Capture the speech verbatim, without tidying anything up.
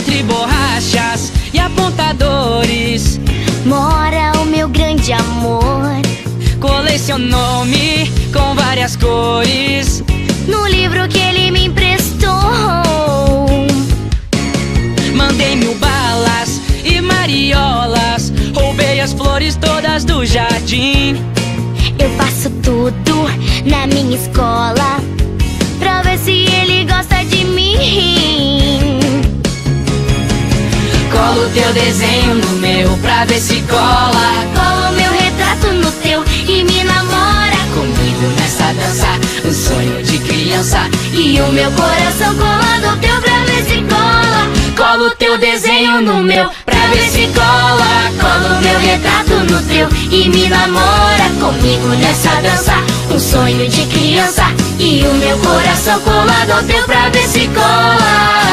Entre borrachas e apontadores mora o meu grande amor. Colecionou-me com várias cores no livro que ele me emprestou. Mandei mil balas e mariolas, roubei as flores todas do jardim. Eu faço tudo na minha escola pra ver se ele gosta de mim. Colo teu desenho no meu pra ver se cola. Colo meu retrato no teu e me namora comigo nessa dança, um sonho de criança. E o meu coração colado ao teu pra ver se cola. Colo teu desenho no meu pra ver se cola. Colo meu retrato no teu e me namora comigo nessa dança, um sonho de criança. E o meu coração colado ao teu pra ver se cola.